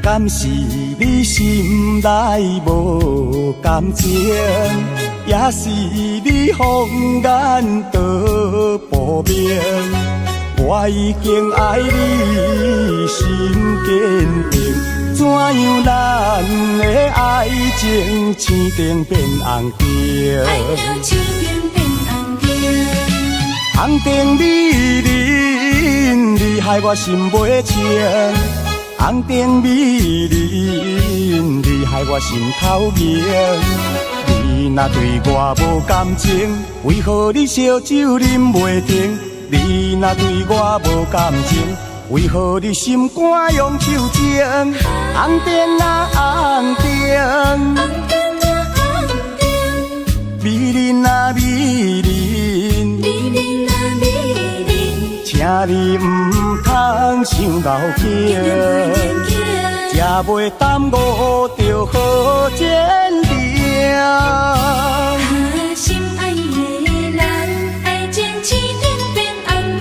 敢是你心内无感情，也是你放眼都不明？我已经爱你心坚定，怎样咱的爱情青灯变红灯？ 爱到青灯变红灯， 红灯美人，你害我心袂清。红灯美人，你害我心头凝。你若对我无感情，为何你烧酒啉袂停？你若对我无感情，为何你心肝用手情？红灯啊红灯，美人啊美人，请你唔通想老境，才袂耽误着好坚定。 心爱的人，爱情青灯变红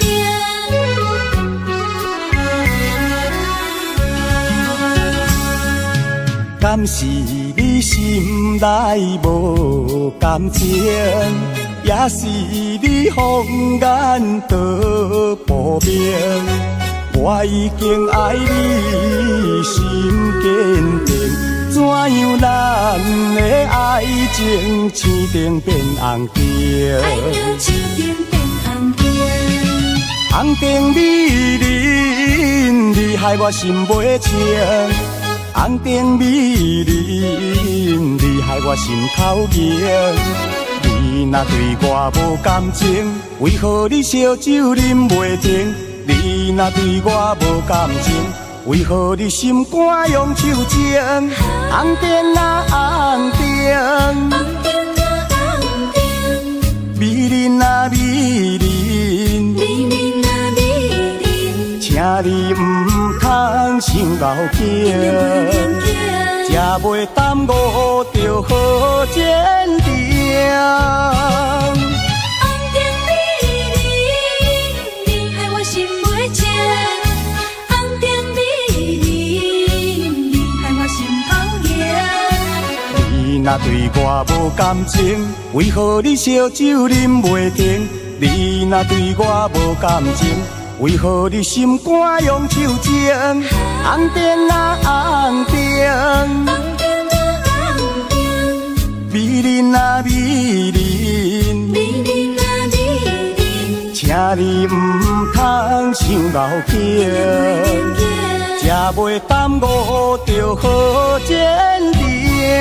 灯。 敢是你心内无感情，也是你放眼都不明？我已经爱你心坚定，怎样咱的爱情青灯变红灯？ 爱到青灯变红灯， 红灯美人，你害我心袂清。红灯美人，你害我心头凝。你若对我无感情，为何你烧酒啉袂停？你若对我无感情，为何你心肝用手情？红灯啊红灯，美人啊美人，请你唔通想老境，才袂耽误着好坚定。你若对我无感情，为何你烧酒啉袂停？你若对我无感情，为何你心肝用手情？红灯啊红灯，美人啊美人，请你唔通想老境，才袂耽误着好坚定。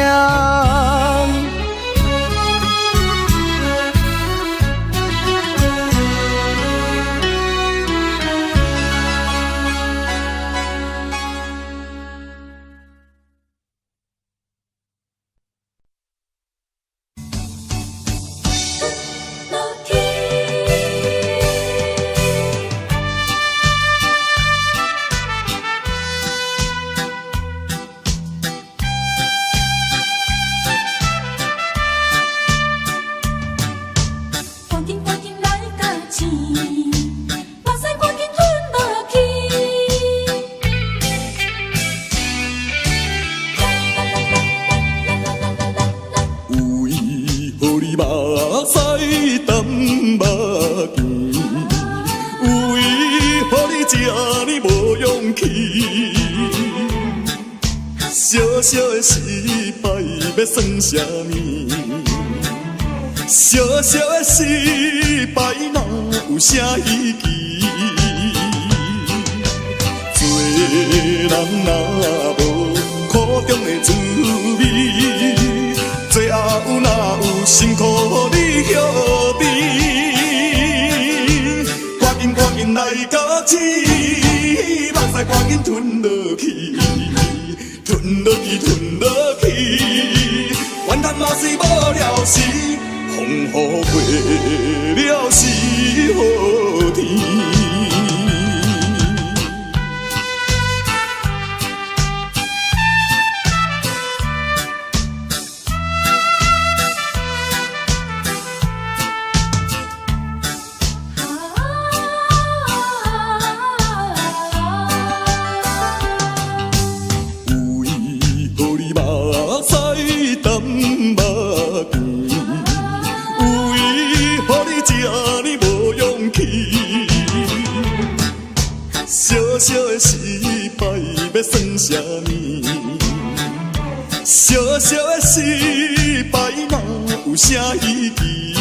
小的失败要算啥物？小小的失败哪有啥意义？做人若无苦中的滋味，最后哪有辛苦你歇味？赶紧来到起，目屎赶紧吞落去。吞落去，怨叹嘛是无了时，风雨过了是好天。有行，有伊予你这呢无勇气。小小的失败要算啥物？小小的失败哪有啥意义？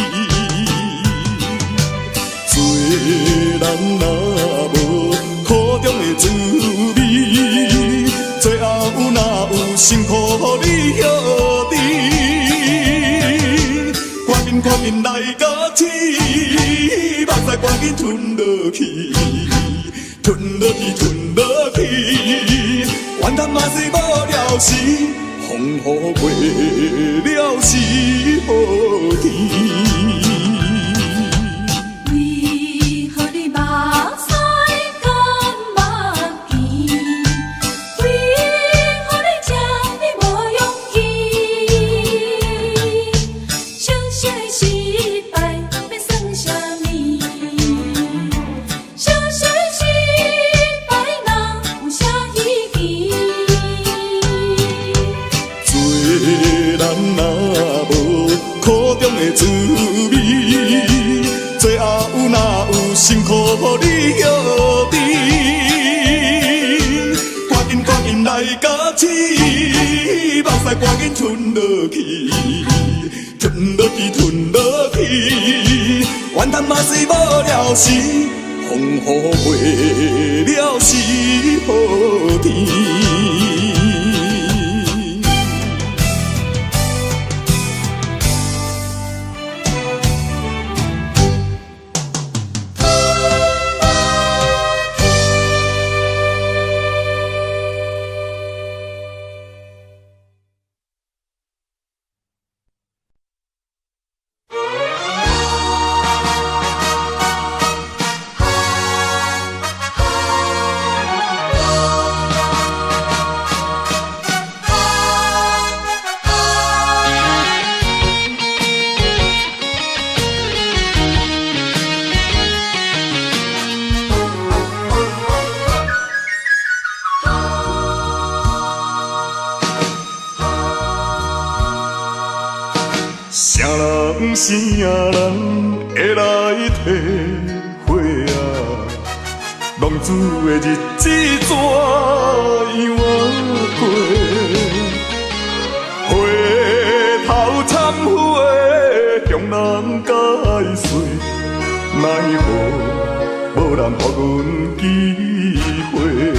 做人若无苦中的滋味，最后哪有辛苦你晓得？赶紧来甲天，目屎赶紧吞落去，吞落去，吞落去，怨叹嘛是无了时，风雨过了是好天。滋味，最后哪有辛苦你晓得？赶紧来甲天，目屎赶紧吞落去，吞落去，吞落去，怨叹嘛是无了时，风雨过了是好天。啥人会来体会啊？浪子的日子怎样过？回头忏悔，向人解释，奈何无人予阮机会？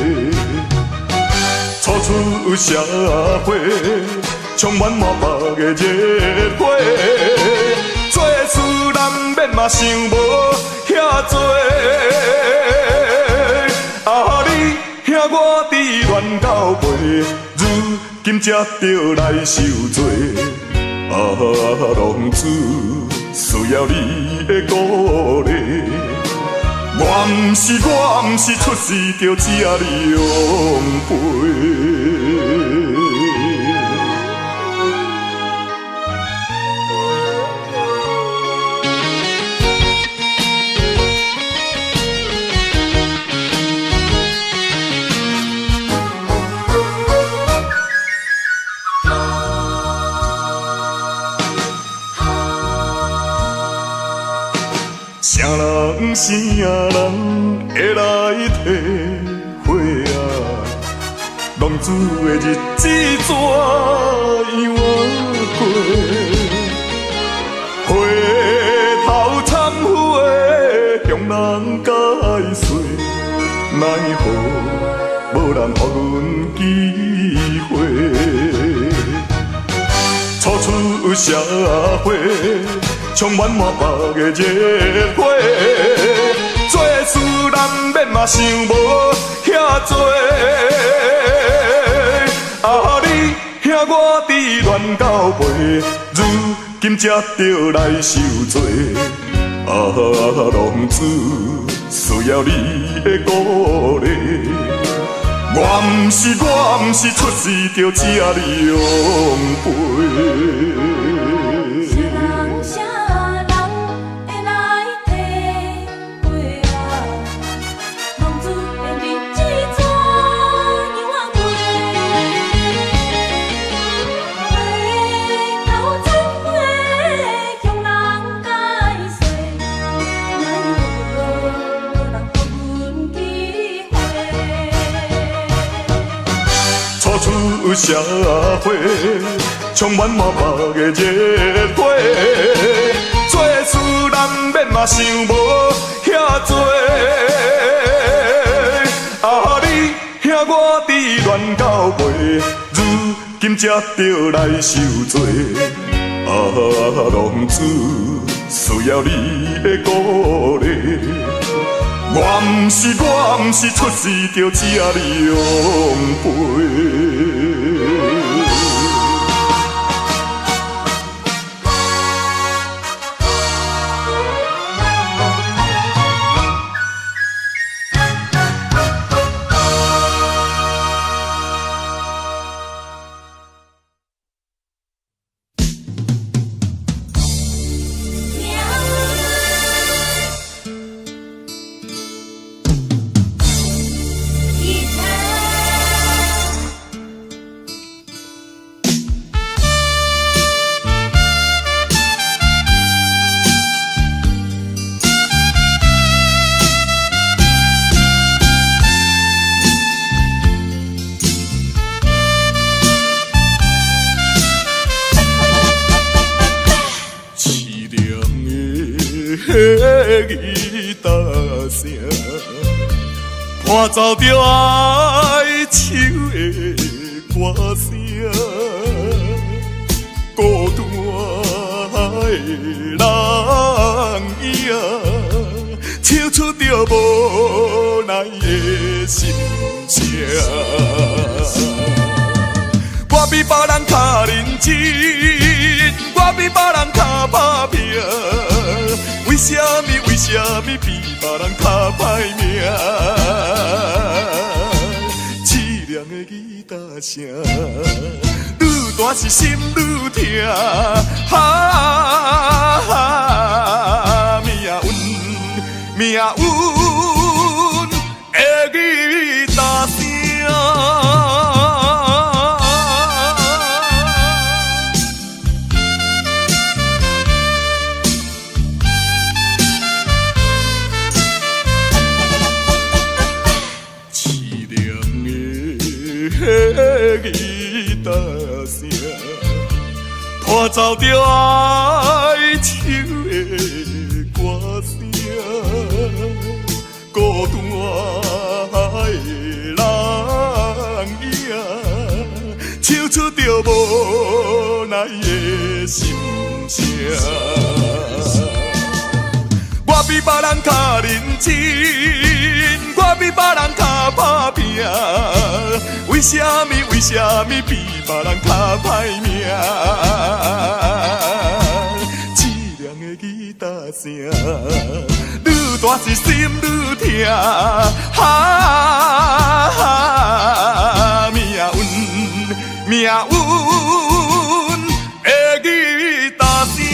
初出社会。充满满腹的热火，做事难免嘛想无遐多。啊，你兄我伫乱到尾，如今才着来受罪。啊，浪子需要你的鼓励。我毋是出世着这样陪。啥人会来体会啊？浪子的日子怎样过？回头忏悔，向人解释，奈何无人予阮机会？初出社会。充满满腹的热火，做事难免嘛想无遐多。啊，你兄我伫乱到尾，如今才着来受罪。啊，浪子需要你的鼓励。我毋是出世着这样陪。 社会，充满满目的热火。做事难免嘛想无遐多，啊你兄我伫乱到尾，如今才着来受罪。啊浪子需要你的鼓励。我毋是出世就吃你用陪。伴奏着哀愁的歌声，孤单的人影，唱出着无奈的心声。我比别人较认真，我比别人较打拼，为什么比别人较歹命？凄凉的吉他声，愈大是心愈痛。命运的吉他声。吉他声，伴奏着哀愁的歌声，孤单的人影，唱出着无奈的心声。我比别人较认真，我比别人较打拼，为什么比别人较歹命？凄凉的吉他声，愈大是心愈痛。命运的吉他声。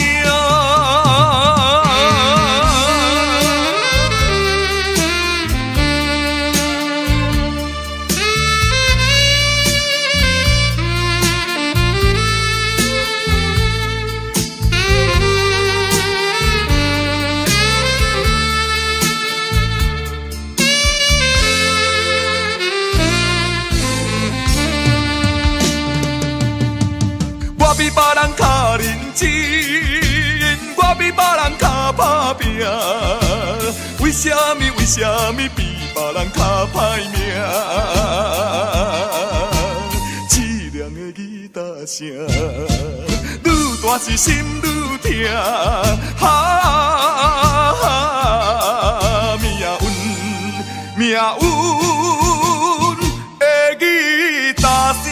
我比别人较认真，我比别人较打拼，为什么比别人较歹命？凄凉的吉他声，愈大是心愈痛。命运的吉他声。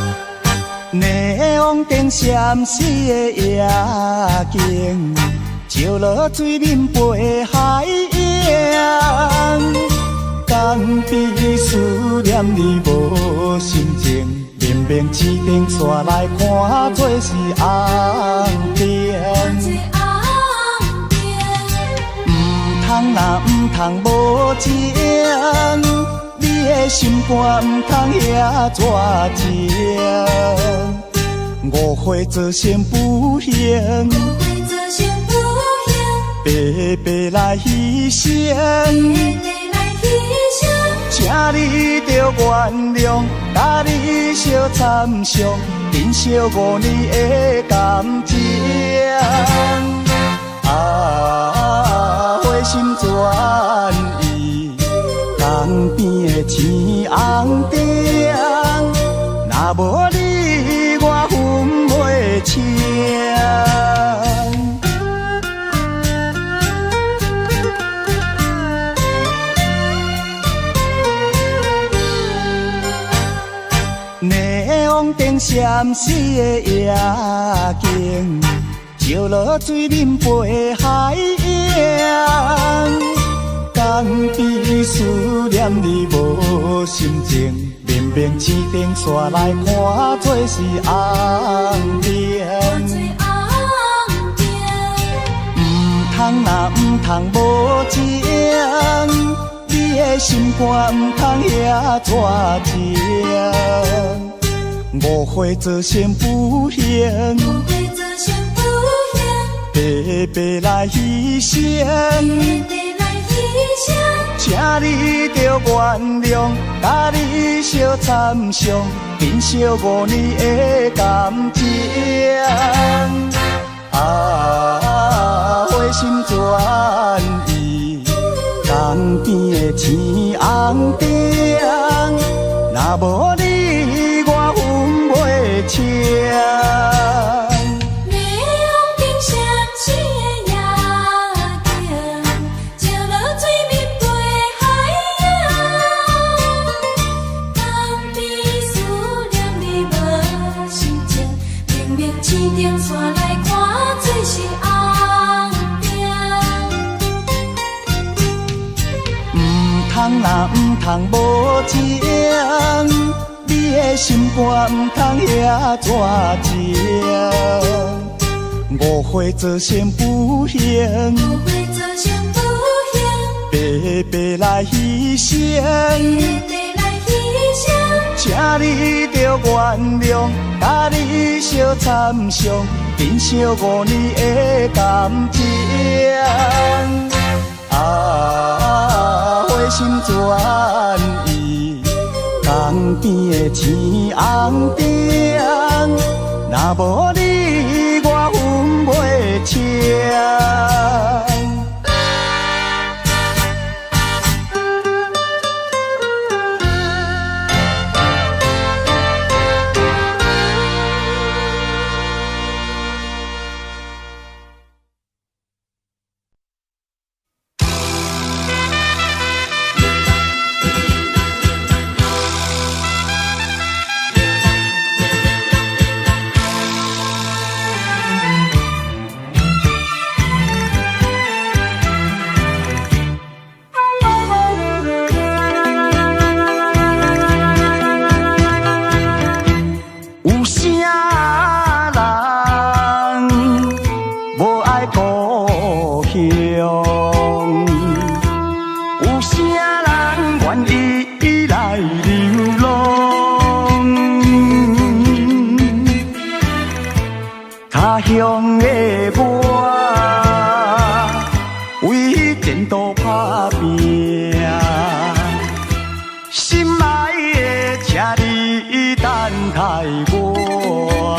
闪烁的夜景， 石落水面陪海洋，江边思念你无心情，明明市顶煞来看做是红灯。通若唔通无情，你的心肝唔通遐绝情。误会造成不幸，白白来牺牲。请你着原谅，甲你相参详，珍惜5年的感情。花心转意，江边的青红灯，若无你我分袂清。霓虹灯闪烁的夜景，石落水面陪海洋，江边思念你无心情，明明市顶煞来看做是红灯。通若唔通无情，你的心肝唔通遐绝情。误会造成不幸，白白来牺牲。请你着原谅，甲你相参详，珍惜5年的感情。花心转意，江边的青红灯，若无你我分袂清。通若唔通无情，你的心肝唔通遐绝情。误会造成不幸，白白来牺牲。请你着原谅，甲你相参详，珍惜5年的感情。花心转意，江边的青红灯，若无你我分袂清。乡的我，为前途打拼，心爱的，请你等待我，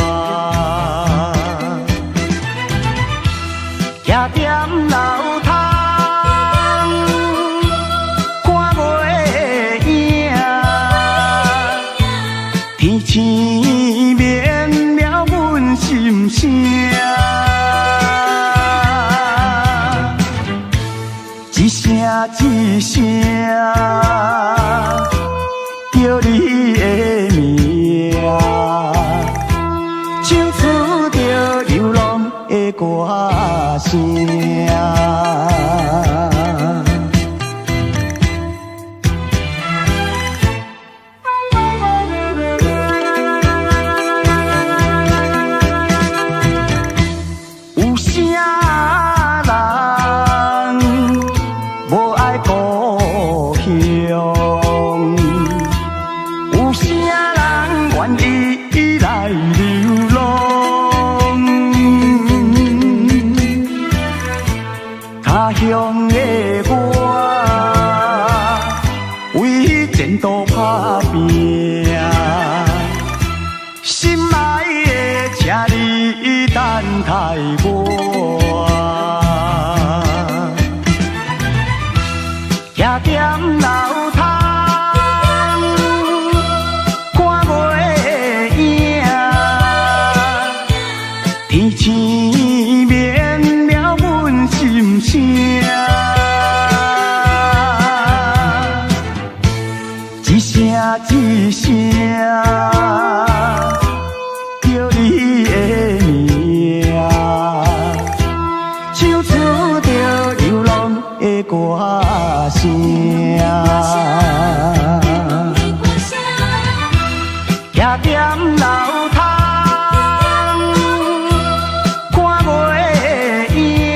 徛踮楼窗，看袂影，天星明了阮心声。一声一声叫你的名，唱出着流浪的歌声。 乡，有啥人愿意来流浪？他乡的我，为前途打拼，心爱的车你等待我。徛踮楼窗，看袂影，天星绵了阮心声。一声一声叫你的名，唱出着流浪的歌声。徛踮楼窗，看袂影，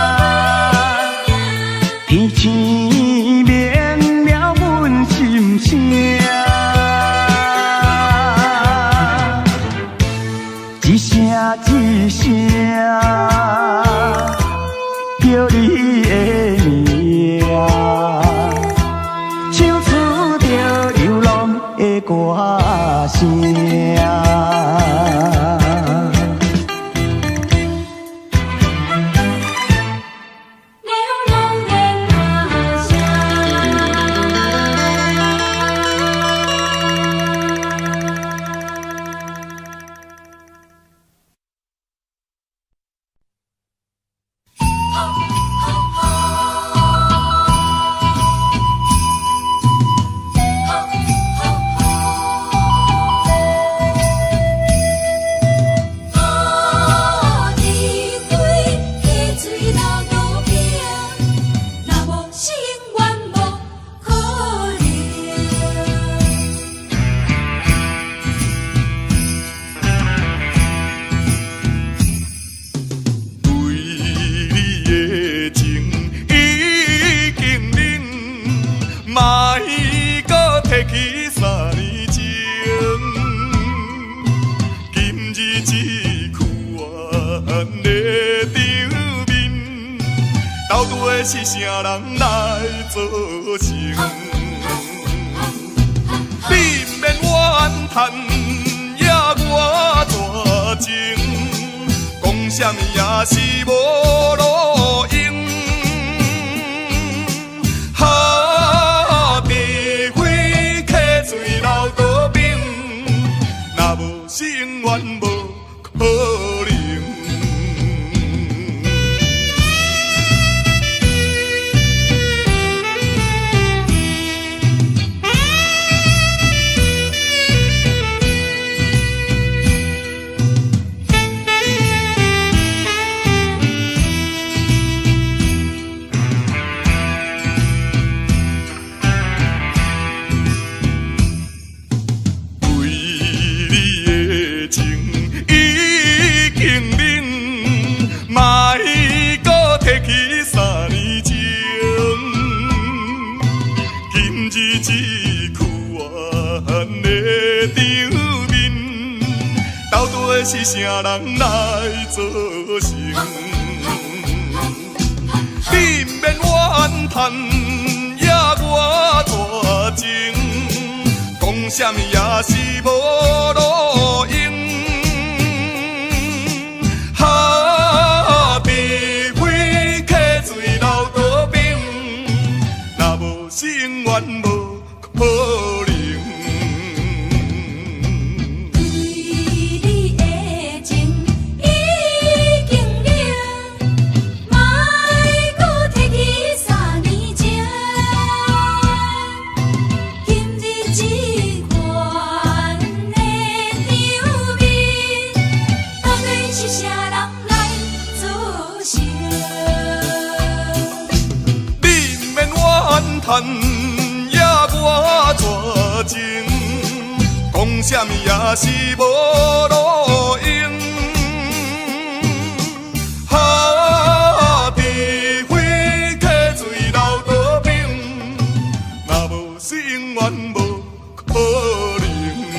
天星绵了阮心声。一声一声叫你的名，唱出着流浪的歌声。是啥人来做成？你毋免怨叹，也我大情，讲啥物也是无路用。哈，地火客水流倒冰，若无是永远无可能。是啥人来做成？你毋免怨叹，也我大情，讲啥物也是无路用。哈，地火客水流倒冰，若无是永远无可能。叹也我大情，讲啥物也是无路用。哈，地火客水流倒冰，若是永远无可能。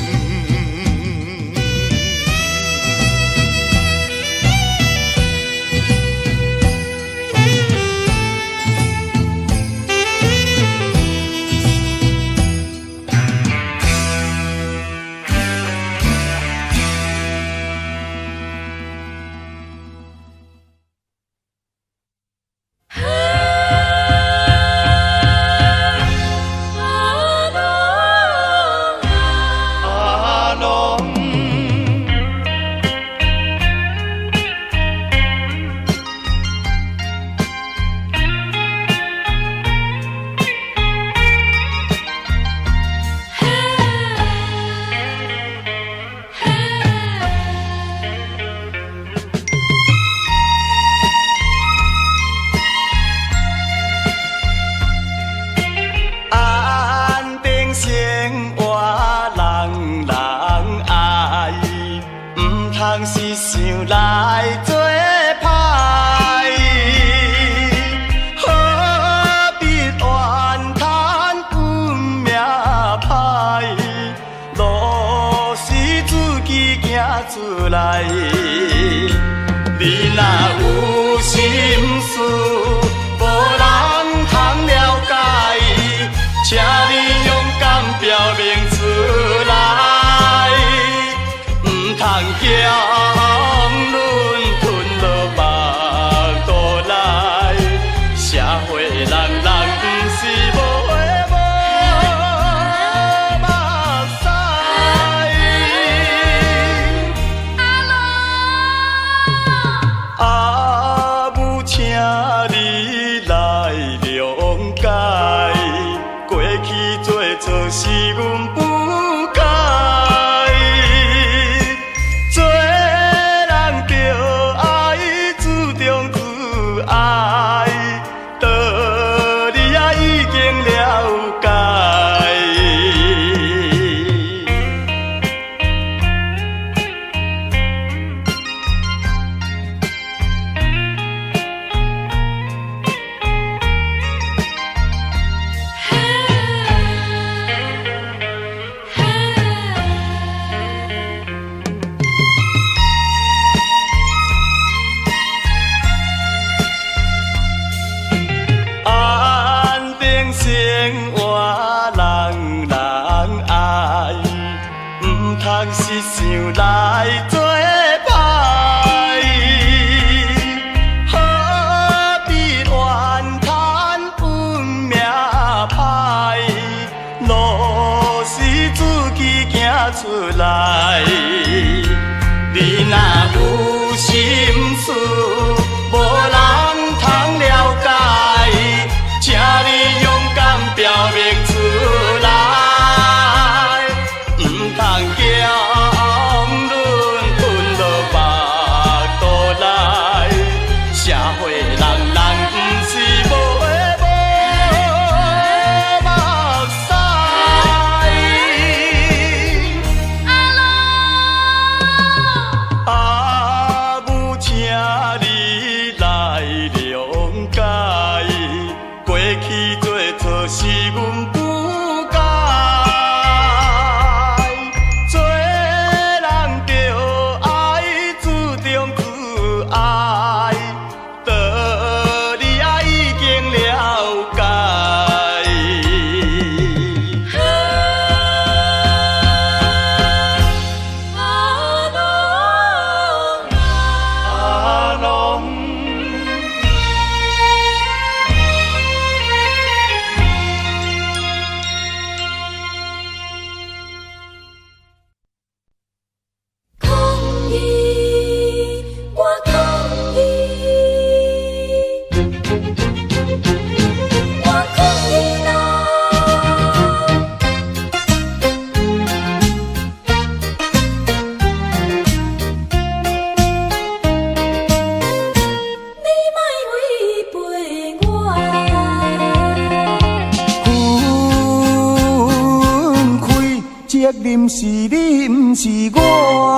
责任是你，不是我。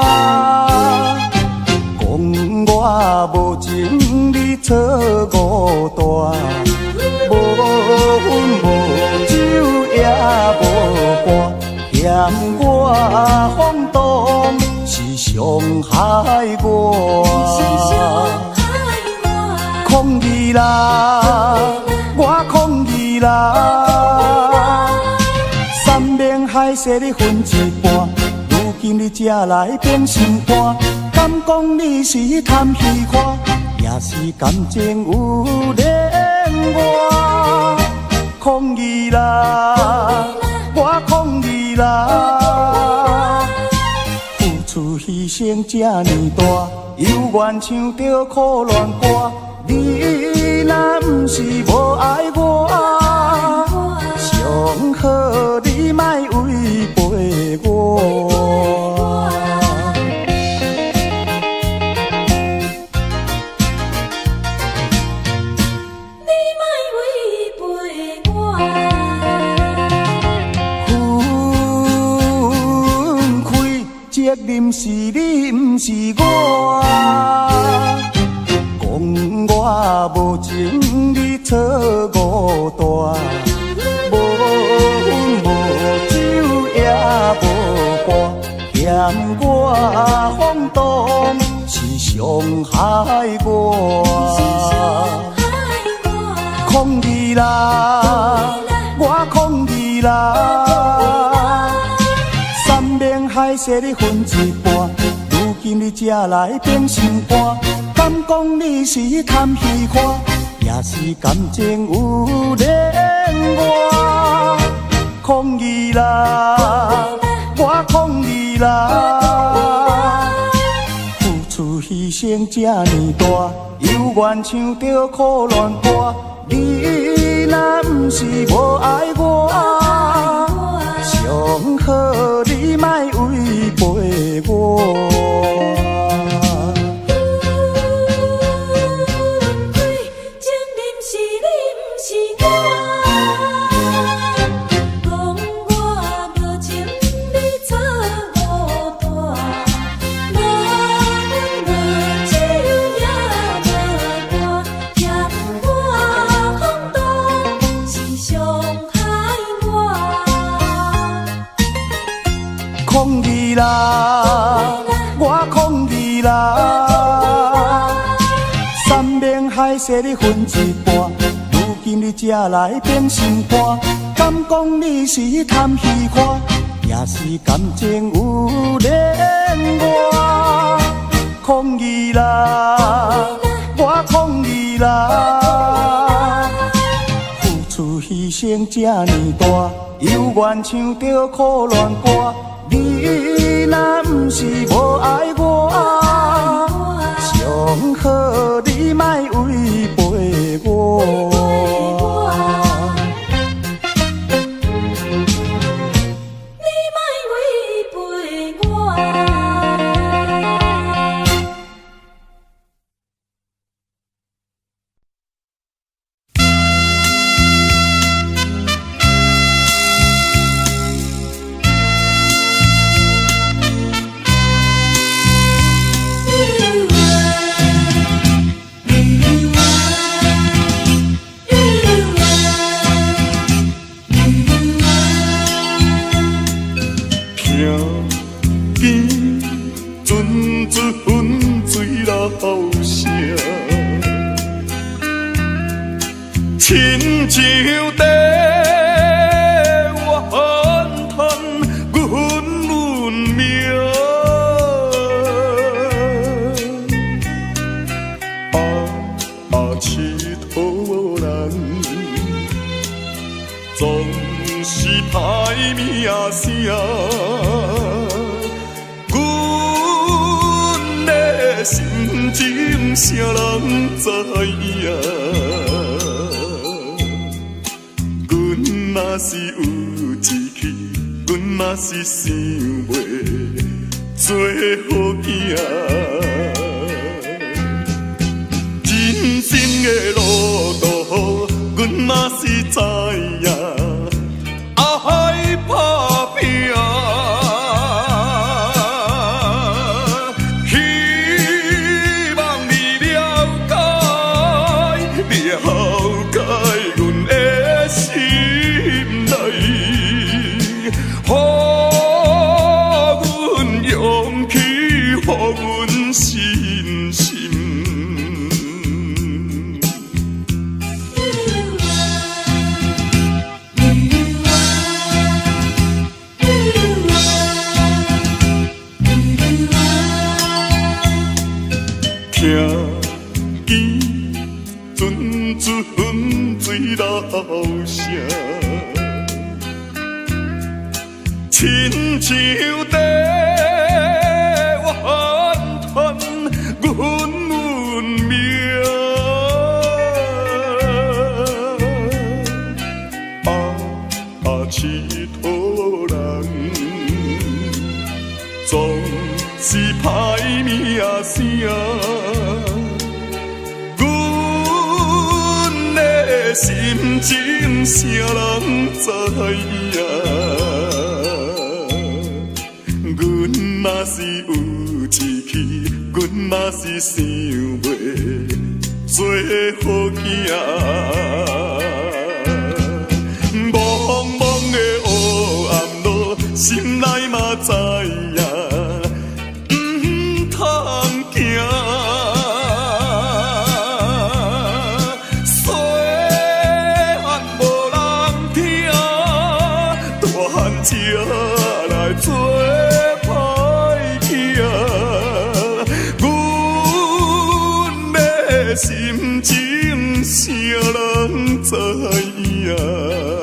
讲我无情，你错误大，无分无酒也。 啦，我抗议啦，山盟海誓你分一半，如今你才来变心肝，敢讲你是贪虚看，也是感情有恋我，抗议啦，我抗议啦，付出牺牲这呢大，犹原唱着苦恋歌。你若不是无爱我，上好你莫违背我。 你莫违背我。 分开责任是你，不是我。我无情，你错误大，无烟无酒也无伴，嫌我放荡是伤害我。抗议啦，我抗议啦，山盟海誓你分一半，如今你才来变心肝。敢讲你是贪虚看，也是感情有恋我，抗议啦，我抗议啦，付出牺牲这呢大，犹原唱着苦恋歌。你若不是无爱我，上好你莫违背我。抗议啦，我抗议啦，山盟海誓你分一半，如今你才来变心肝。敢讲你是贪虚看，也是感情有恋我。抗议啦，我抗议啦，付出牺牲这呢大，犹原唱着苦恋歌。你若不是无爱我，上好你莫违背我。 你莫违背我。 亲像地怨叹阮运命，痴途人总是歹命声，阮的心情谁人知影？若是有一气，阮嘛是想袂做好囝。人生的路途，阮嘛是知影，爱打拼。希望你了解阮的心。予阮勇气，予阮信心。 亲像地弯弯阮运命，佚佗人总是歹名声，阮的心情谁人知影？阮若是有志气，阮若是想袂做好囝。茫茫的黑暗路，心内嘛知影，唔通行。细汉无人听，大汉才来做歹囝。阮的心情谁人知影？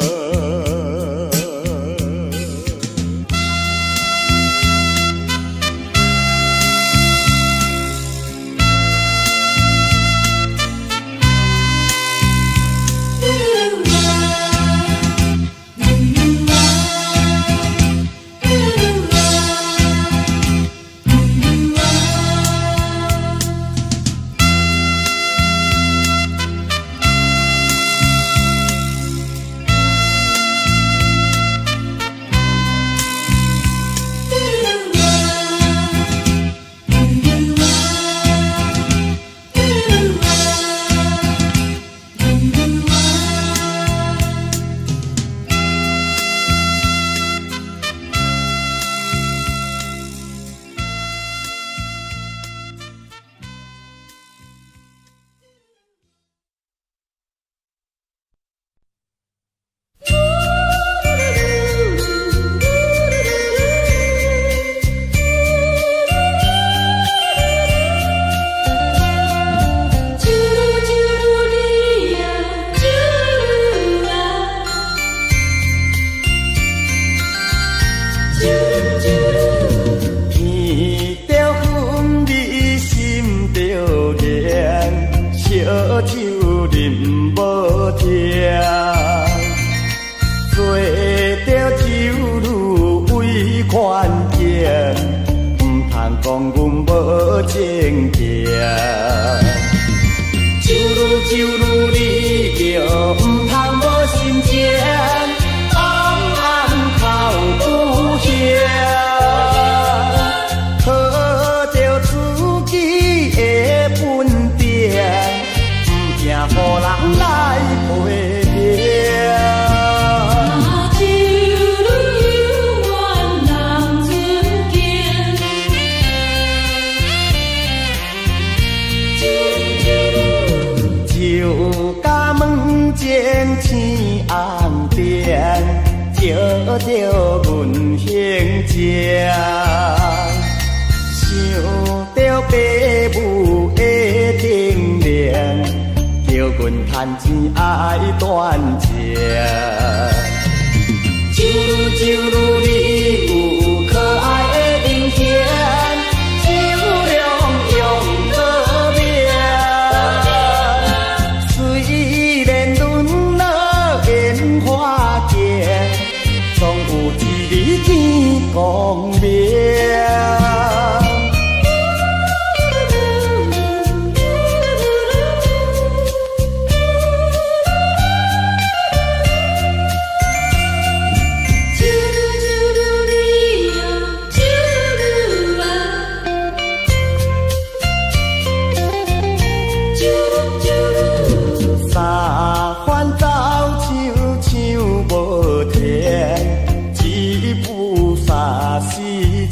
无天，一步三世。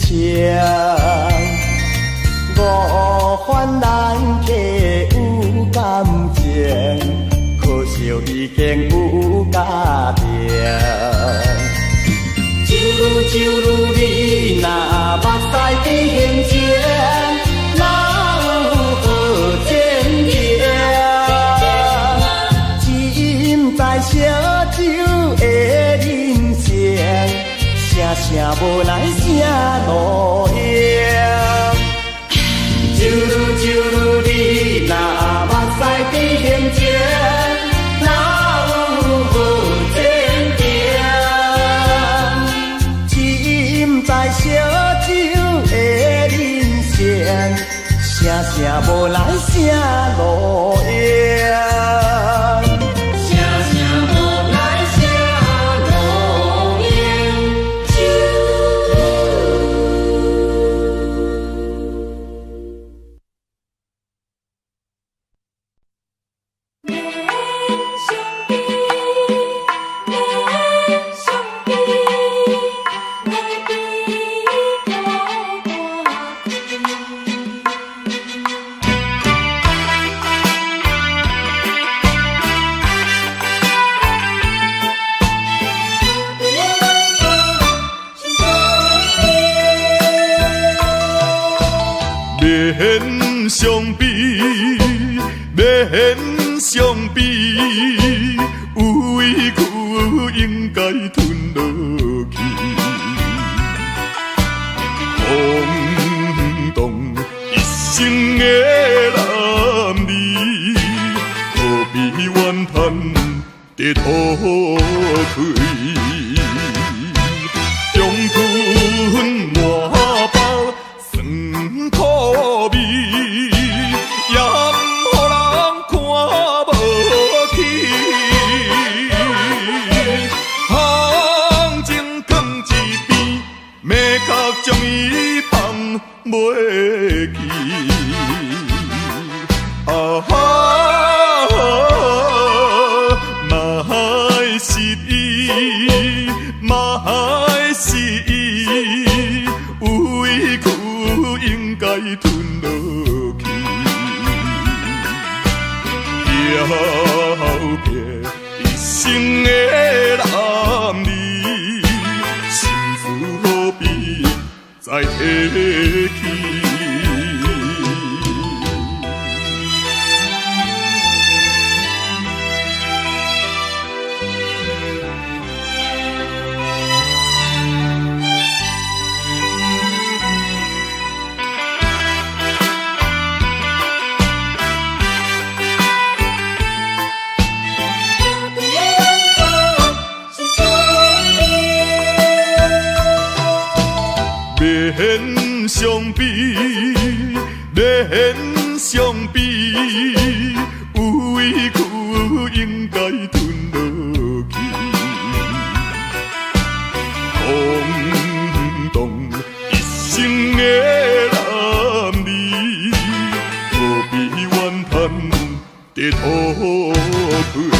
声无来声路影。就如你若目屎在眼前，哪有无前程？浸在烧酒的人生，声声无来声路影。 免相比，免相比，有委屈应该吞落去。空洞一生的男儿，何必怨叹在土堆？中吞满包酸苦味，也毋予人看无起。行情放一边，要甲将伊放袂记。啊哈，嘛是伊，嘛是伊，有委屈应该吞落去。了别一生的男儿，心事何必再提起？免相比，免相比，有委屈应该吞落去。空洞一生的男儿，何必怨叹在土堆？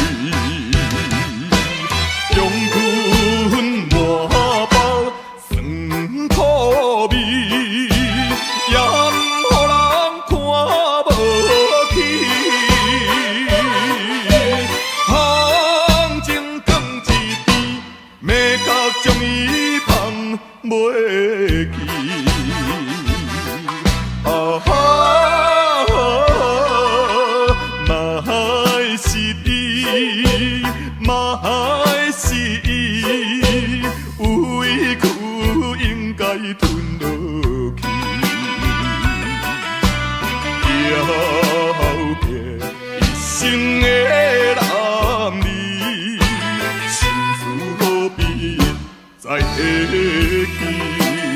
中吞满包酸苦味，也毋予人看无起。行情放一边，要甲将伊放袂记。啊哈，嘛是伊，嘛是伊，有委屈应该吞落去。了别一生的男儿，心事何必再提起？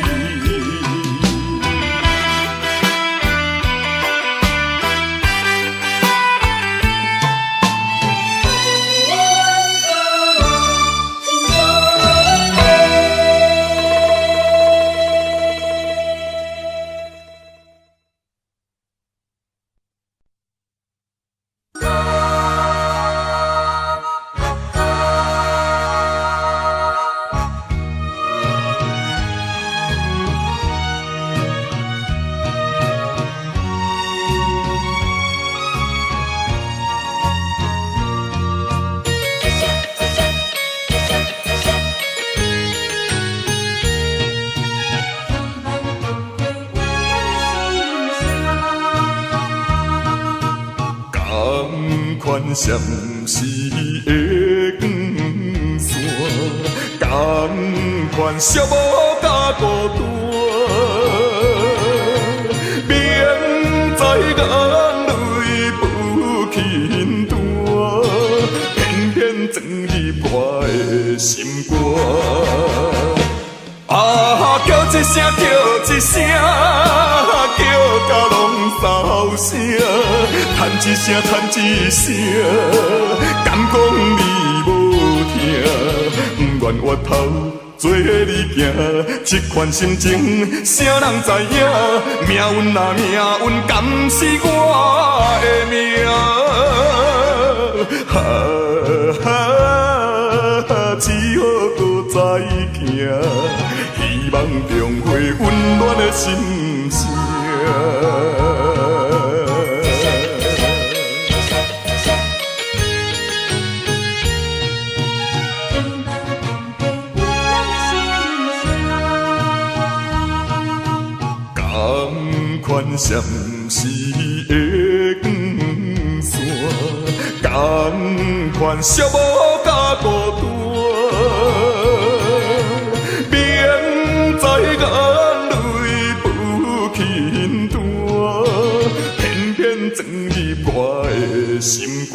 闪烁的光线，同款寂寞甲孤单，明知眼泪不去因断，偏偏钻入我的心肝。啊，叫一声，叫一声，叫甲拢扫声，叹一声，叹一声，敢讲你无听？不愿回头做你行，这款心情，谁人知影？命运啊命运，敢是我的命？哈哈，只好搁再行。希望重回温暖的心声。同款闪烁的光线，同款寂寞甲孤单。在眼泪不去因断，偏偏钻入我的心肝。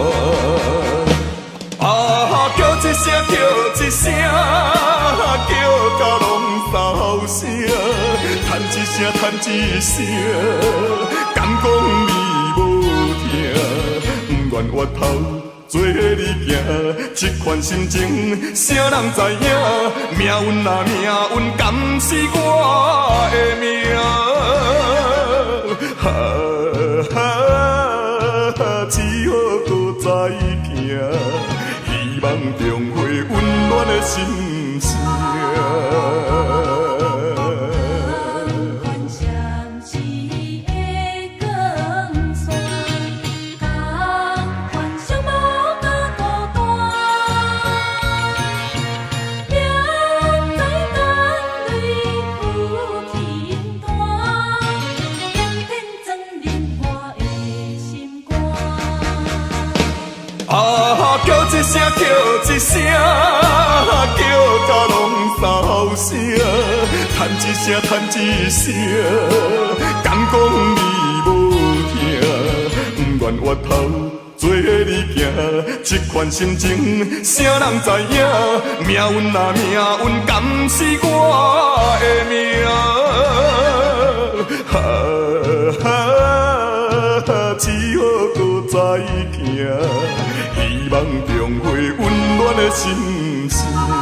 啊，叫一声，叫一声，叫甲拢扫声，叹一声，叹一声，敢讲你无听？不愿回头做你行，这款心情，谁人知影？命运啊命运，敢是我的命？哈哈，只好搁再行，希望重回温暖的心声。叫一声，叫一声，叫甲拢扫声，叹一声，叹一声，敢讲你无听？不愿回头做你行，这款心情，谁人知影？命运啊命运，敢是我的命？哈哈，只好搁再行。希望重回温暖的心声。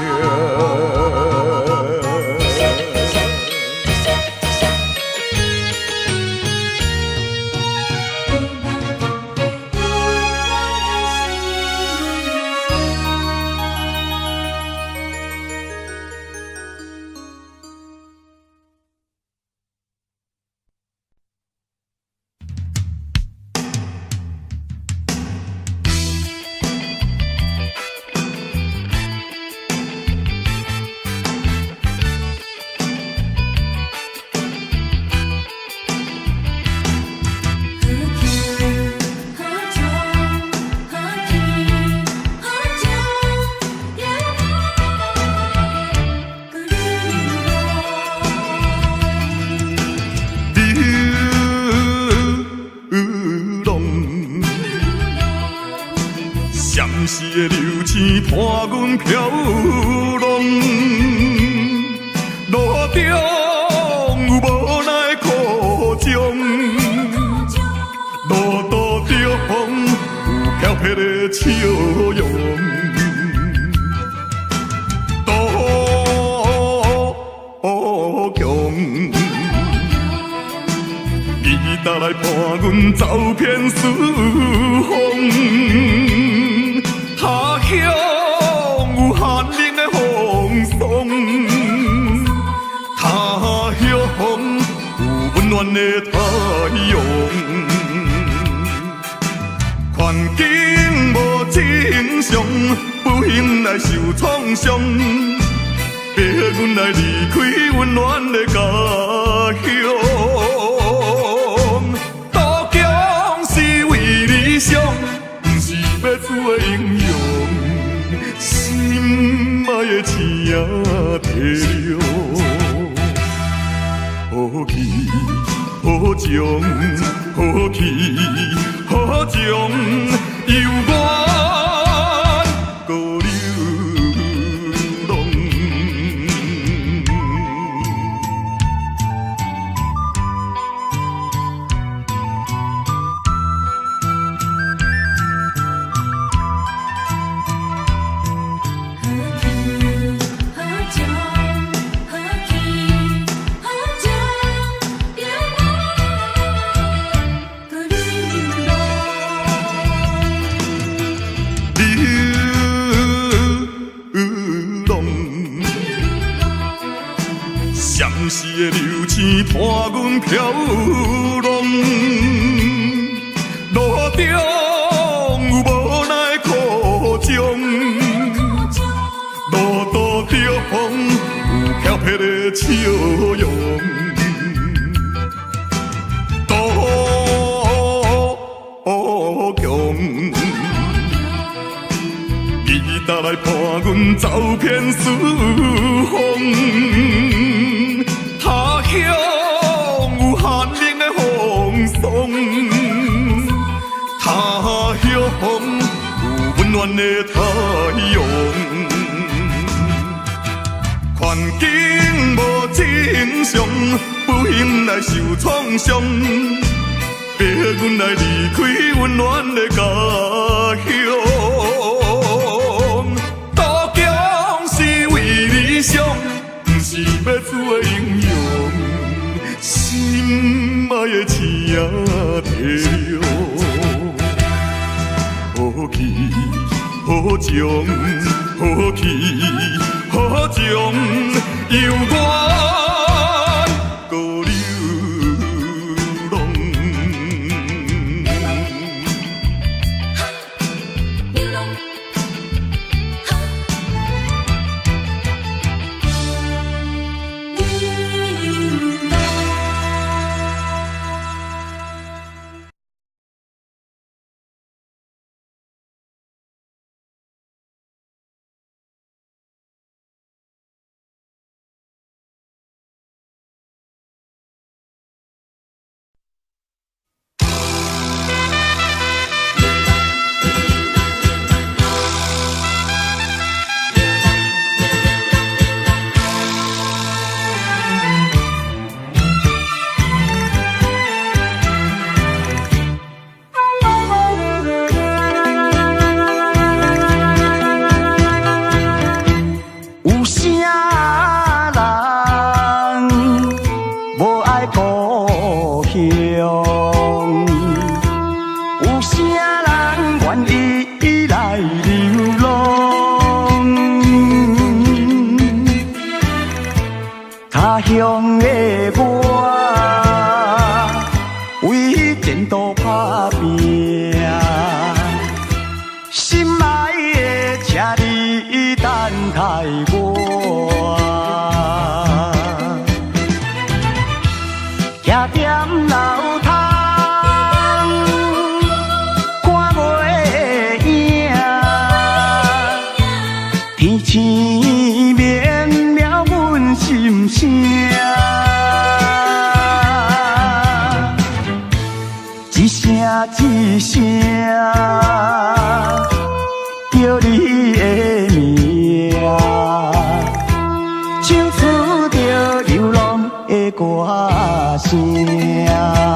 的流星伴阮飘浪，路中有无奈苦衷，路途中有飘撇的笑容，多强。伊搭来伴阮走遍四方。他乡有寒冷的风霜，他乡有温暖的太阳。环境无正常，不幸来受创伤，逼阮来离开温暖的家乡。渡江是为理想。要做的英雄，心爱的青提着。 好气好情好气好情，犹原搁流浪。闪逝的流星伴阮飘浪，路中有无奈苦衷，路途中有飘撇的笑容，多强。伊搭来伴阮走遍四方，他乡有寒冷的风霜，他乡有温暖的太阳。环境无正常，不幸来受创伤，逼阮来离开温暖的家乡。不是要做的英雄，心爱的青提着，好气好情好气好情，犹原搁流浪。一声叫你的名，唱出着流浪的歌声。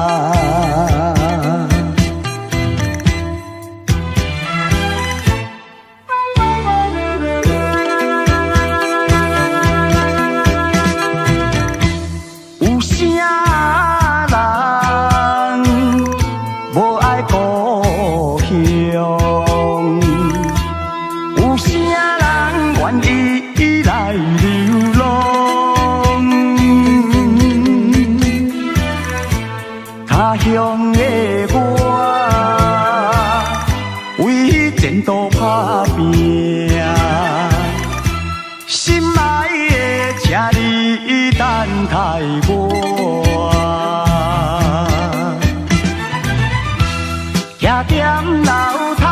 乡的我为前途打拼，心爱的请你等待我，徛踮楼窗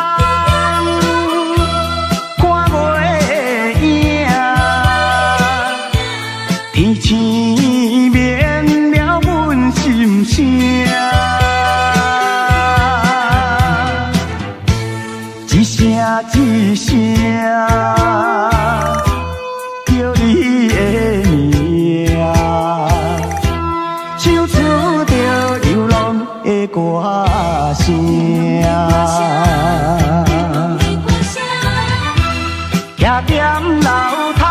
看袂影，天星眠。 你的名，唱出着流浪的歌声。徛踮楼窗，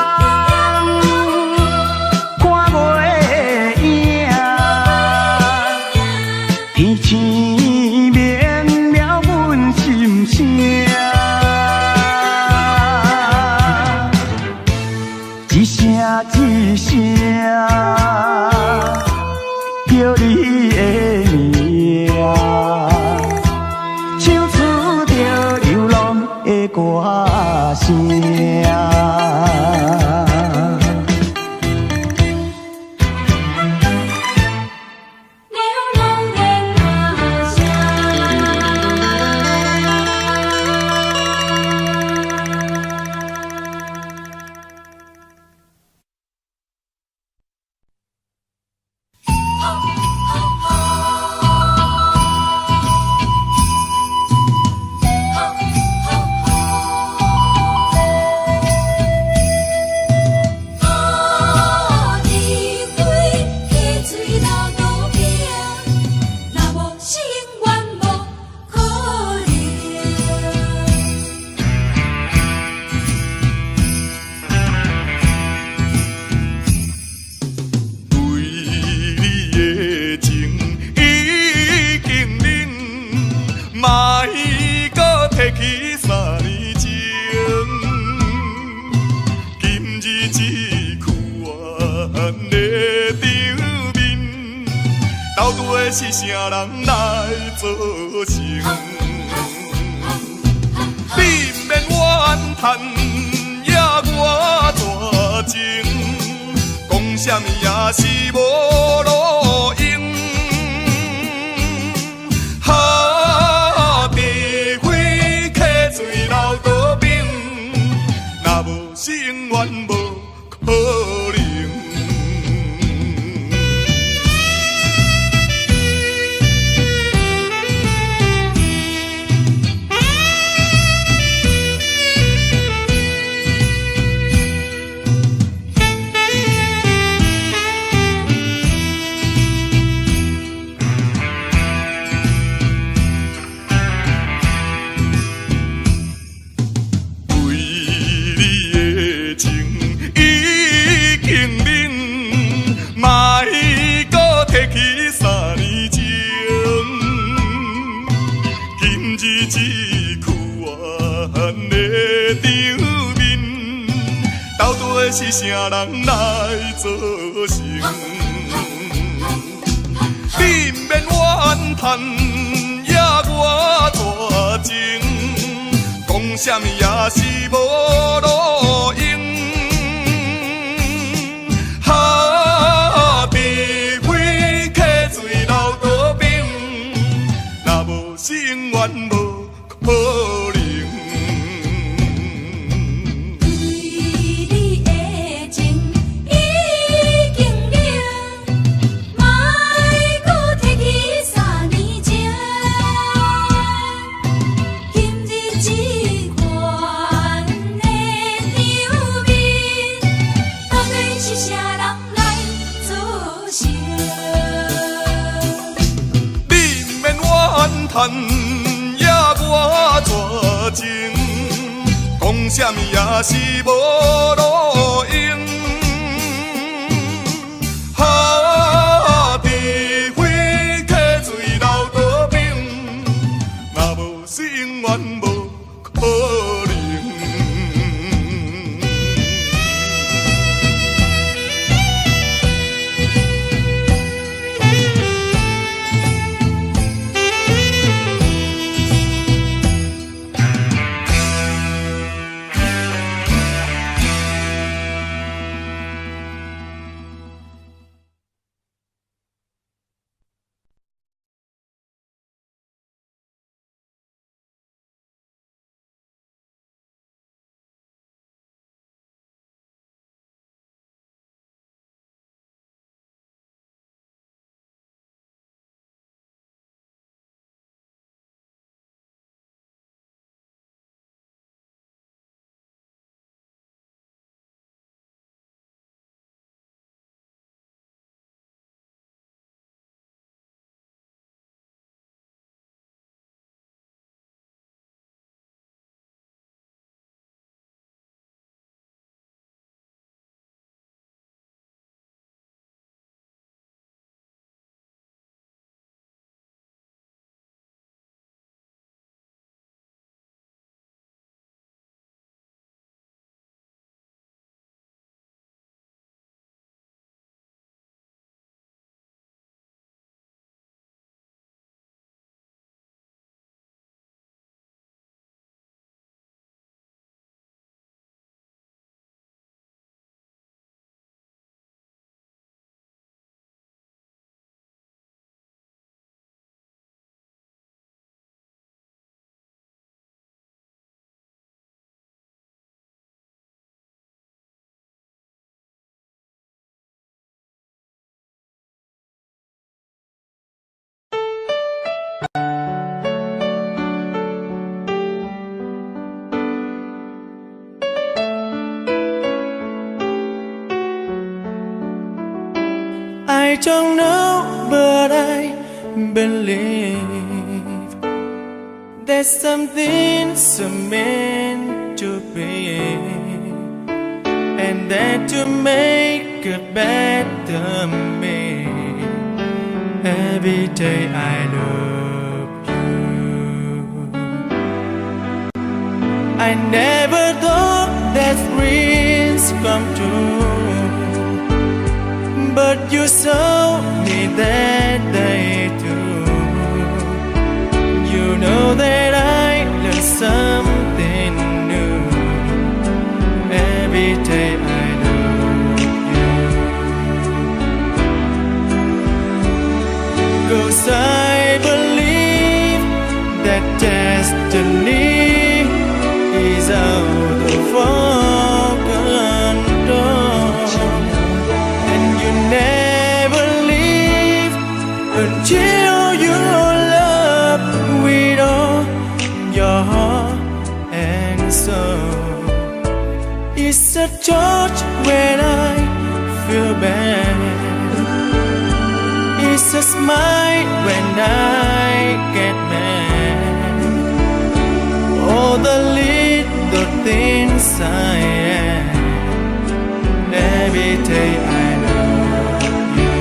看月影，天星明了阮心声。一声一声叫你的名，唱出着流浪的歌声。是啥人来做成？你毋免怨叹，也我大情，讲啥物也是无路用。哈，地火客水流倒冰，若无是永远无可能。是啥人来做成？你毋免怨叹，也我大情，讲啥物也是无路用。哈，地火客水流倒冰，若无是永远无可能。叹也我大情，讲啥物也是无路用。哈，地火客水流倒冰，若无是永远无可能。 I don't know, but I believe there's something so meant to be, and that to make a better me. Every day I love you. I never thought that dreams come true, but you showed me that day too. You know that I learned something new. Every day I love you. 'Cause I believe that destiny is out of our control, and you never leave until you love with all your heart and soul. It's a touch when I feel bad, it's a smile when I get mad. All the little things I am. Every day I love you.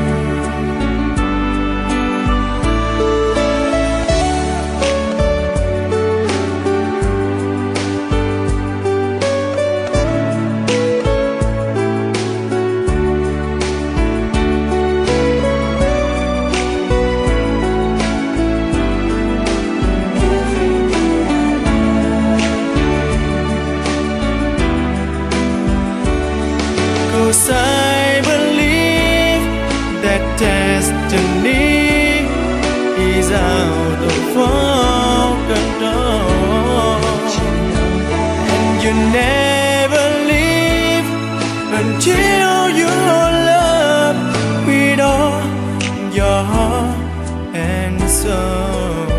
Cause I believe that destiny is out of our control, and you never leave until you love with all your heart and soul.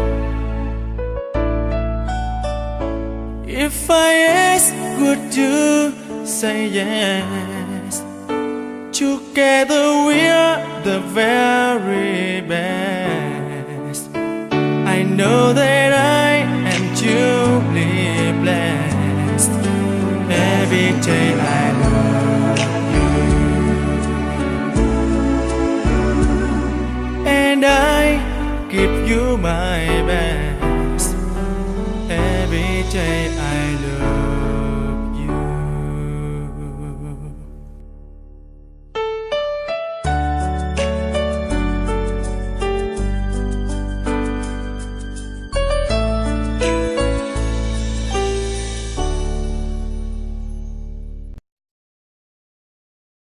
If I ask, would you say yes? Together we're the very best. I know that I am truly blessed. Every day I